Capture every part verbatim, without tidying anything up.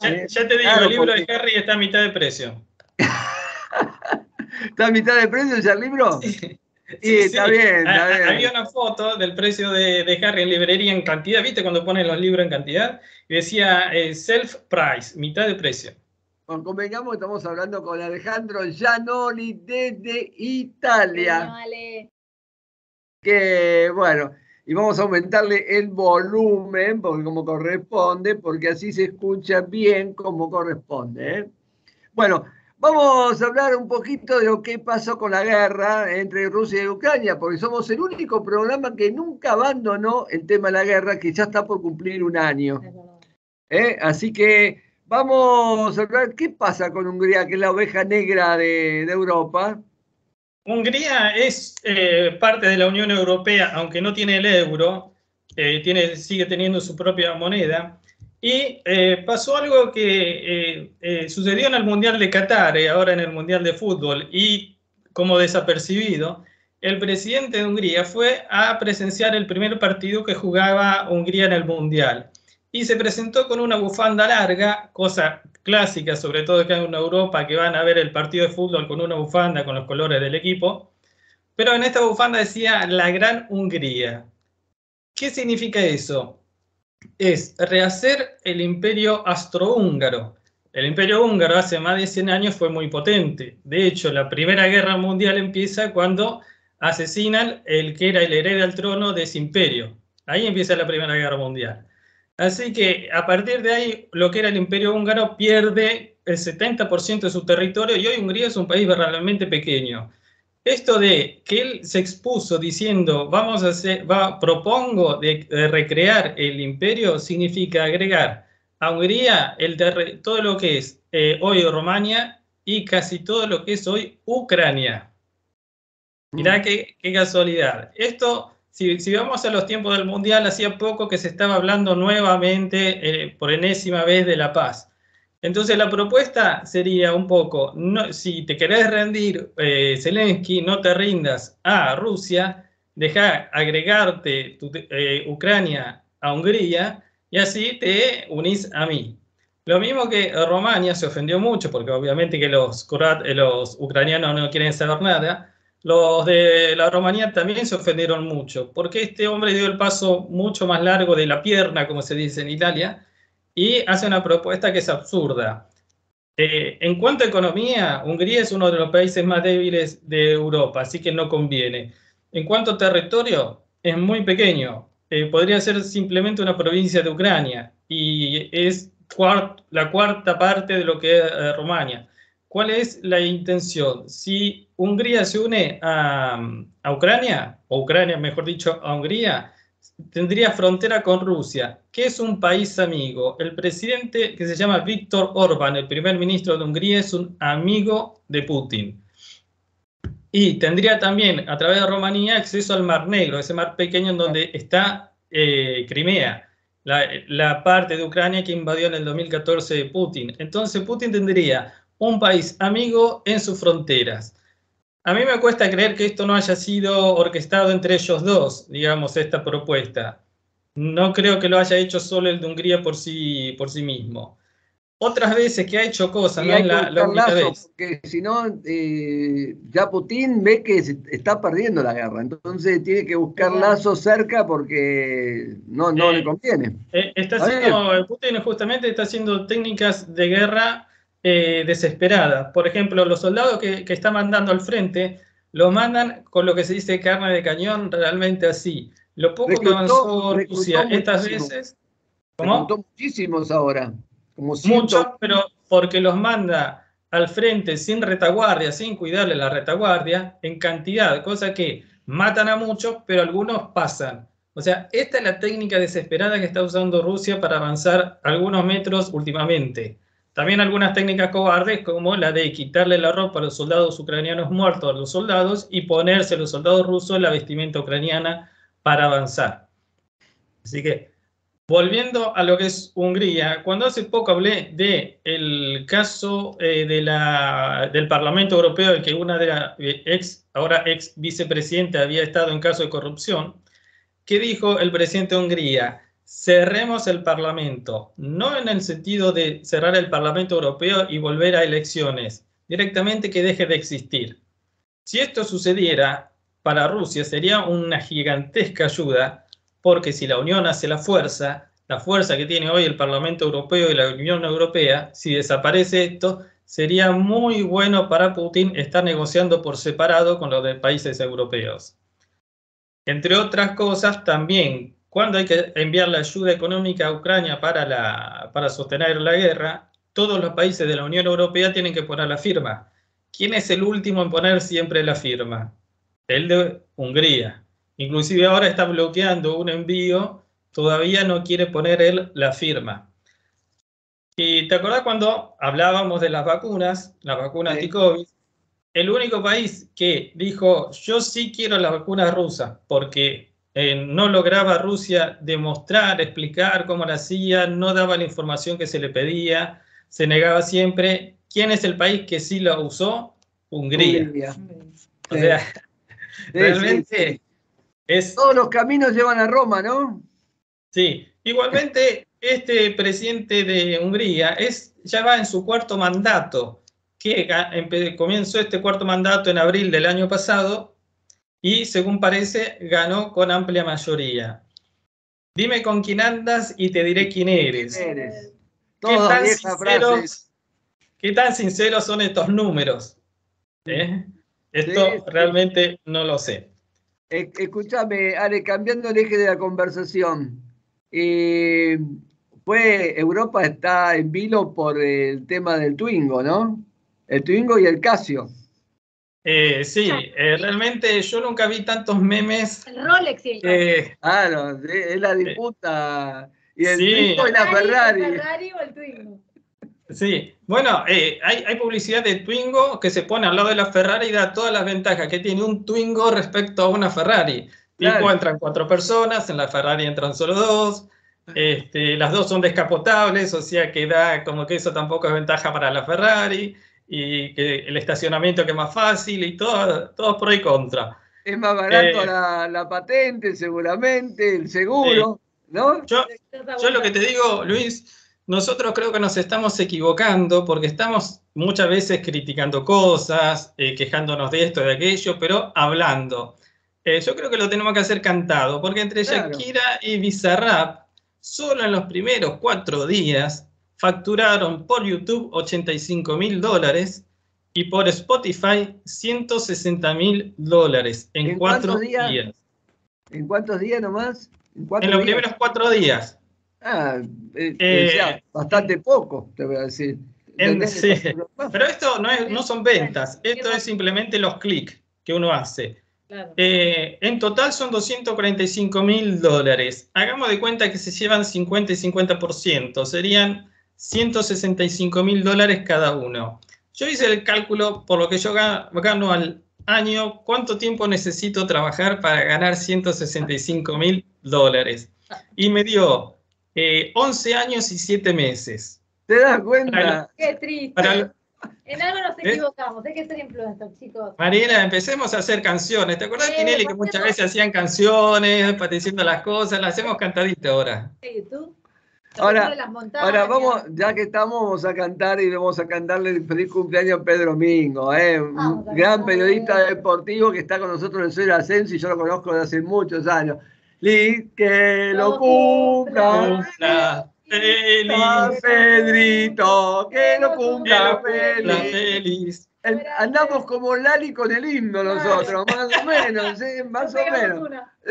Ya, ya te digo, claro, el libro porque... de Harry está a mitad de precio. ¿Está a mitad de precio ya el libro? Sí, y sí, está sí. bien, está a, bien. Había una foto del precio de, de Harry en librería en cantidad, ¿viste? Cuando ponen los libros en cantidad. Y decía eh, self price, mitad de precio. Bueno, convengamos, estamos hablando con Alejandro Giannoli desde Italia. Vale. Que bueno, y vamos a aumentarle el volumen, porque como corresponde, porque así se escucha bien como corresponde. ¿eh? Bueno, vamos a hablar un poquito de lo que pasó con la guerra entre Rusia y Ucrania, porque somos el único programa que nunca abandonó el tema de la guerra, que ya está por cumplir un año. ¿Eh? Así que vamos a hablar qué pasa con Hungría, que es la oveja negra de, de Europa. Hungría es eh, parte de la Unión Europea, aunque no tiene el euro, eh, tiene, sigue teniendo su propia moneda. Y eh, pasó algo que eh, eh, sucedió en el Mundial de Qatar, eh, ahora en el Mundial de Fútbol, y como desapercibido, el presidente de Hungría fue a presenciar el primer partido que jugaba Hungría en el Mundial. Y se presentó con una bufanda larga, cosa clásica, sobre todo acá en Europa, que van a ver el partido de fútbol con una bufanda con los colores del equipo. Pero en esta bufanda decía la Gran Hungría. ¿Qué significa eso? Es rehacer el imperio austrohúngaro. El imperio húngaro hace más de cien años fue muy potente. De hecho, la Primera Guerra Mundial empieza cuando asesinan el que era el heredero al trono de ese imperio. Ahí empieza la Primera Guerra Mundial. Así que a partir de ahí, lo que era el imperio húngaro pierde el setenta por ciento de su territorio y hoy Hungría es un país realmente pequeño. Esto de que él se expuso diciendo, vamos a hacer, va, propongo de, de recrear el imperio, significa agregar a Hungría el todo lo que es eh, hoy Rumania y casi todo lo que es hoy Ucrania. Mirá qué, qué casualidad. Esto, si, si vamos a los tiempos del Mundial, hacía poco que se estaba hablando nuevamente, eh, por enésima vez, de la paz. Entonces la propuesta sería un poco, no, si te querés rendir, eh, Zelensky, no te rindas a Rusia, deja agregarte tu, eh, Ucrania a Hungría y así te unís a mí. Lo mismo que Rumania se ofendió mucho, porque obviamente que los, los ucranianos no quieren saber nada. Los de la Rumanía también se ofendieron mucho, porque este hombre dio el paso mucho más largo de la pierna, como se dice en Italia, y hace una propuesta que es absurda. Eh, en cuanto a economía, Hungría es uno de los países más débiles de Europa, así que no conviene. En cuanto a territorio, es muy pequeño. Eh, podría ser simplemente una provincia de Ucrania, y es cuart la cuarta parte de lo que es eh, Rumania. ¿Cuál es la intención? Si Hungría se une a, a Ucrania, o Ucrania, mejor dicho, a Hungría, tendría frontera con Rusia, que es un país amigo. El presidente, que se llama Viktor Orbán, el primer ministro de Hungría, es un amigo de Putin. Y tendría también, a través de Rumanía, acceso al Mar Negro, ese mar pequeño en donde está eh, Crimea, la, la parte de Ucrania que invadió en el dos mil catorce Putin. Entonces Putin tendría un país amigo en sus fronteras. A mí me cuesta creer que esto no haya sido orquestado entre ellos dos, digamos, esta propuesta. No creo que lo haya hecho solo el de Hungría por sí, por sí mismo. Otras veces que ha hecho cosas, y no hay es que la, la única lazo, vez. porque si no, eh, ya Putin ve que se está perdiendo la guerra, entonces tiene que buscar lazos cerca porque no, no eh, le conviene. Eh, está haciendo, Putin justamente está haciendo técnicas de guerra eh, desesperadas. Por ejemplo, los soldados que, que está mandando al frente, los mandan con lo que se dice carne de cañón, realmente así. Lo poco reclutó, que avanzó Rusia reclutó estas muchísimo, veces, ¿cómo? Reclutó muchísimos ahora, como Muchos, ciento... pero porque los manda al frente sin retaguardia, sin cuidarle la retaguardia, en cantidad, cosa que matan a muchos, pero algunos pasan. O sea, esta es la técnica desesperada que está usando Rusia para avanzar algunos metros últimamente. También algunas técnicas cobardes, como la de quitarle la ropa a los soldados ucranianos muertos a los soldados y ponerse a los soldados rusos la vestimenta ucraniana para avanzar. Así que, volviendo a lo que es Hungría, cuando hace poco hablé del caso eh, de la, del Parlamento Europeo, de que una de las ex, ahora ex vicepresidenta había estado en caso de corrupción, ¿qué dijo el presidente de Hungría? cerremos el Parlamento, no en el sentido de cerrar el Parlamento Europeo y volver a elecciones, directamente que deje de existir. Si esto sucediera, para Rusia sería una gigantesca ayuda, porque si la Unión hace la fuerza, la fuerza que tiene hoy el Parlamento Europeo y la Unión Europea, si desaparece esto, sería muy bueno para Putin estar negociando por separado con los de países europeos. Entre otras cosas, también, cuando hay que enviar la ayuda económica a Ucrania para, la, para sostener la guerra, todos los países de la Unión Europea tienen que poner la firma. ¿Quién es el último en poner siempre la firma? El de Hungría. Inclusive ahora está bloqueando un envío, todavía no quiere poner él la firma. Y ¿te acordás cuando hablábamos de las vacunas, las vacunas Sí. anti-COVID? El único país que dijo, yo sí quiero las vacunas rusas, porque eh, no lograba Rusia demostrar, explicar cómo la hacía, no daba la información que se le pedía, se negaba siempre. ¿Quién es el país que sí la usó? Hungría. Hungría. O sea, Sí, realmente sí, sí. es... Todos los caminos llevan a Roma, ¿no? Sí, igualmente este presidente de Hungría es, ya va en su cuarto mandato, que comenzó este cuarto mandato en abril del año pasado y, según parece, ganó con amplia mayoría. Dime con quién andas y te diré quién eres. ¿Quién eres? ¿Qué Todas tan viejas frases. sinceros, qué tan sinceros son estos números? ¿Eh? Esto Sí, sí. realmente no lo sé. Eh, escúchame, Ale, cambiando el eje de la conversación. Eh, pues Europa está en vilo por el tema del Twingo, ¿no? El Twingo y el Casio. Eh, sí, eh, realmente yo nunca vi tantos memes. El Rolex y el Eh, Claro, sí, es la disputa. Y el sí. Twingo y la Ferrari. ¿El Ferrari o el Twingo? Sí, bueno, eh, hay, hay publicidad de Twingo que se pone al lado de la Ferrari y da todas las ventajas que tiene un Twingo respecto a una Ferrari. Claro. Tipo, entran cuatro personas, en la Ferrari entran solo dos, este, las dos son descapotables, o sea que da como que eso tampoco es ventaja para la Ferrari, y que el estacionamiento que es más fácil, y todo, todo pro y contra. Es más barato Eh, la, la patente, seguramente, el seguro, sí. ¿No? Yo, yo lo que te digo, Luis, nosotros creo que nos estamos equivocando porque estamos muchas veces criticando cosas, eh, quejándonos de esto, de aquello, pero hablando. Eh, yo creo que lo tenemos que hacer cantado, porque entre Claro. Shakira y Bizarrap, solo en los primeros cuatro días, facturaron por YouTube ochenta y cinco mil dólares y por Spotify ciento sesenta mil dólares en, ¿En cuatro días? días. ¿En cuántos días nomás? En, en los días? primeros cuatro días. Ah, eh, eh, o sea, bastante poco, te voy a decir. En, sí. Pero esto no, es, no son ventas, esto es simplemente los clics que uno hace. Claro. Eh, en total son doscientos cuarenta y cinco mil dólares. Hagamos de cuenta que se llevan cincuenta y cincuenta por ciento, serían ciento sesenta y cinco mil dólares cada uno. Yo hice el cálculo por lo que yo gano al año, cuánto tiempo necesito trabajar para ganar ciento sesenta y cinco mil dólares. Y me dio eh, once años y siete meses. ¿Te das cuenta? Lo, Qué triste. Lo, en algo nos equivocamos, ¿eh? Hay que ser influencer, chicos. Mariela, empecemos a hacer canciones. ¿Te acordás, eh, Tinelli, que muchas veces hacían canciones, diciendo las cosas? Las hacemos cantaditas ahora. YouTube. Ahora, ahora vamos, ya que estamos, vamos a cantar y vamos a cantarle feliz cumpleaños a Pedro Mingo, ¿eh? Un gran periodista deportivo que está con nosotros en Soy el Ascenso y yo lo conozco desde hace muchos años. Liz, que lo cumpla. cumpla. Feliz. Pedrito, que lo cumpla, que lo feliz. feliz. El, andamos como Lali con el himno nosotros, más o menos, ¿sí? Más o menos.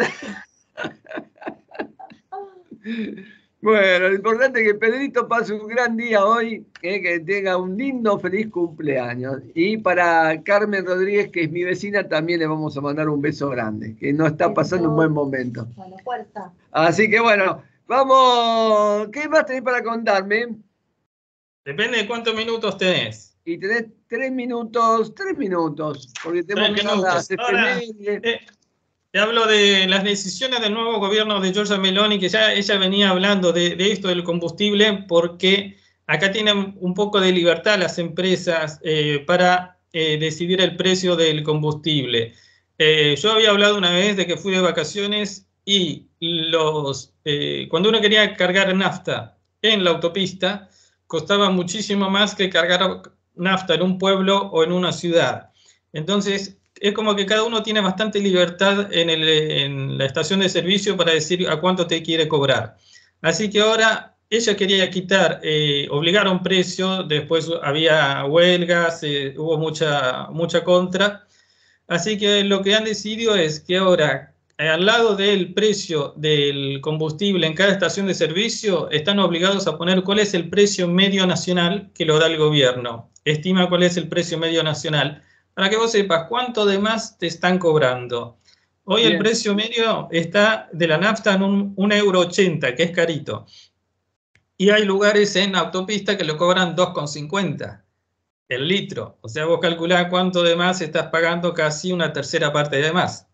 Bueno, lo importante es que Pedrito pase un gran día hoy, eh, que tenga un lindo, feliz cumpleaños. Y para Carmen Rodríguez, que es mi vecina, también le vamos a mandar un beso grande, que no está pasando un buen momento. Bueno, fuerza. Así que bueno, vamos, ¿qué más tenés para contarme? Depende de cuántos minutos tenés. Y tenés tres minutos, tres minutos, porque tenemos tres que minutos. las efemérides. Eh, te hablo de las decisiones del nuevo gobierno de Giorgia Meloni, que ya ella venía hablando de, de esto del combustible, porque acá tienen un poco de libertad las empresas eh, para eh, decidir el precio del combustible. Eh, yo había hablado una vez de que fui de vacaciones y los, eh, cuando uno quería cargar nafta en la autopista, costaba muchísimo más que cargar nafta en un pueblo o en una ciudad. Entonces, es como que cada uno tiene bastante libertad en, el, en la estación de servicio para decir a cuánto te quiere cobrar. Así que ahora ella quería quitar, eh, obligar a un precio, después había huelgas, eh, hubo mucha, mucha contra. Así que lo que han decidido es que ahora, al lado del precio del combustible en cada estación de servicio, están obligados a poner cuál es el precio medio nacional que lo da el gobierno. Estima cuál es el precio medio nacional, para que vos sepas cuánto de más te están cobrando. Hoy Bien. El precio medio está de la nafta en un, un euro ochenta, que es carito. Y hay lugares en autopista que lo cobran dos con cincuenta el litro. O sea, vos calculás cuánto de más estás pagando, casi una tercera parte de más.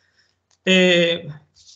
Eh,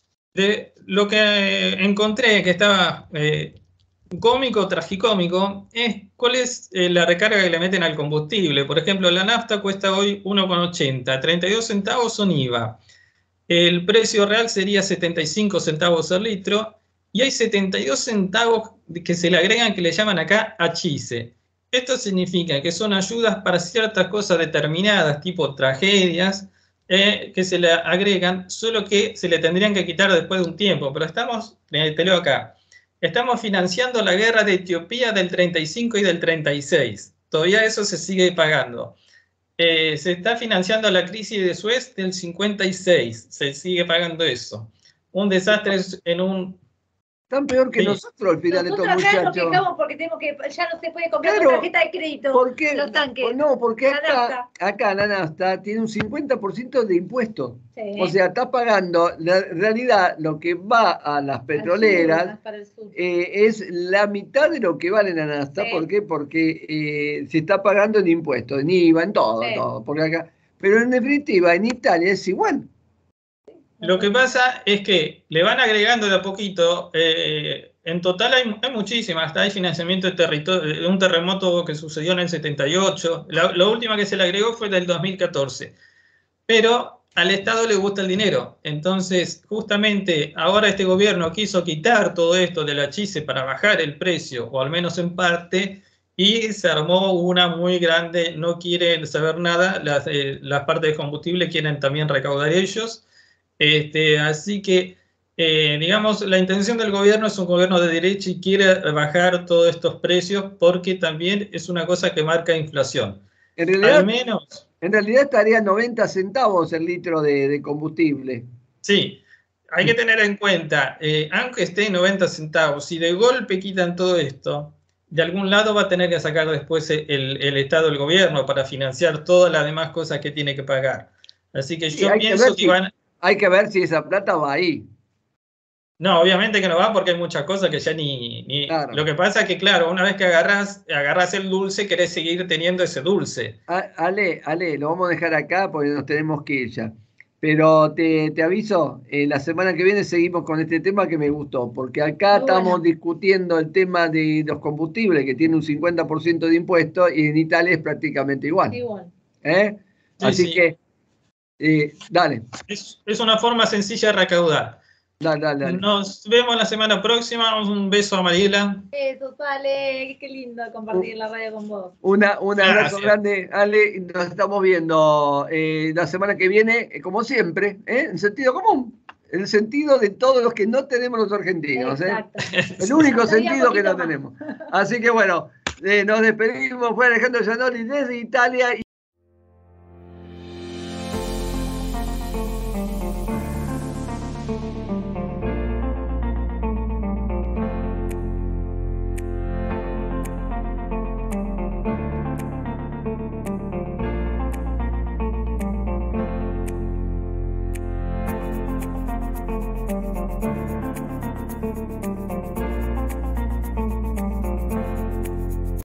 de lo que eh, encontré que estaba eh, cómico, tragicómico, es cuál es eh, la recarga que le meten al combustible. Por ejemplo, la nafta cuesta hoy uno con ochenta, treinta y dos centavos son I V A. El precio real sería setenta y cinco centavos el litro, y hay setenta y dos centavos que se le agregan, que le llaman acá achise. Esto significa que son ayudas para ciertas cosas determinadas, tipo tragedias, eh, que se le agregan, solo que se le tendrían que quitar después de un tiempo. Pero estamos, eh, te leo acá, estamos financiando la guerra de Etiopía del treinta y cinco y del treinta y seis. Todavía eso se sigue pagando. Eh, se está financiando la crisis de Suez del cincuenta y seis. Se sigue pagando eso. Un desastre en un... Tan peor que sí. nosotros al final nosotros de estos muchachos. Nosotros acá nos quejamos porque tenemos que, ya no se puede comprar claro, con tarjeta de crédito ¿por qué? los tanques. No, porque la acá, acá la nafta tiene un cincuenta por ciento de impuestos. Sí. O sea, está pagando, la, en realidad, lo que va a las petroleras para el sur. Eh, es la mitad de lo que vale la nafta. Sí. ¿Por qué? Porque eh, se está pagando en impuestos, en I V A, en todo, sí. todo. Porque acá, pero en definitiva, en Italia es igual. Lo que pasa es que le van agregando de a poquito, eh, en total hay, hay muchísimas, hasta hay financiamiento de, territorio, de un terremoto que sucedió en el setenta y ocho, la, la última que se le agregó fue del dos mil catorce, pero al Estado le gusta el dinero, entonces justamente ahora este gobierno quiso quitar todo esto de la chise para bajar el precio, o al menos en parte, y se armó una muy grande, no quieren saber nada, las, eh, las partes de combustible quieren también recaudar ellos. Este, así que, eh, digamos, la intención del gobierno es un gobierno de derecha y quiere bajar todos estos precios porque también es una cosa que marca inflación. En realidad, Al menos, en realidad estaría noventa centavos el litro de, de combustible. Sí, hay que tener en cuenta, eh, aunque esté en noventa centavos, si de golpe quitan todo esto, de algún lado va a tener que sacar después el, el Estado, el gobierno, para financiar todas las demás cosas que tiene que pagar. Así que sí, yo pienso que, que si, van... Hay que ver si esa plata va ahí. No, obviamente que no va porque hay muchas cosas que ya ni... ni... Claro. Lo que pasa es que, claro, una vez que agarras, agarras el dulce, querés seguir teniendo ese dulce. Ale, Ale, lo vamos a dejar acá porque nos tenemos que ir ya. Pero te, te aviso, eh, la semana que viene seguimos con este tema que me gustó, porque acá Muy estamos bueno. discutiendo el tema de los combustibles, que tiene un cincuenta por ciento de impuestos, y en Italia es prácticamente igual. Igual. ¿Eh? Sí, Así sí. que, eh, dale. Es, es una forma sencilla de recaudar. Dale, dale, dale. Nos vemos la semana próxima. Un beso a Mariela. Eso, Ale, qué lindo compartir uh, la radio con vos. Una, un abrazo grande, Ale. Nos estamos viendo eh, la semana que viene, eh, como siempre, ¿eh? En sentido común. En el sentido de todos los que no tenemos los argentinos. ¿eh? El único sentido que no más. tenemos. Así que bueno, eh, nos despedimos. Fue Alejandro Giannoli desde Italia.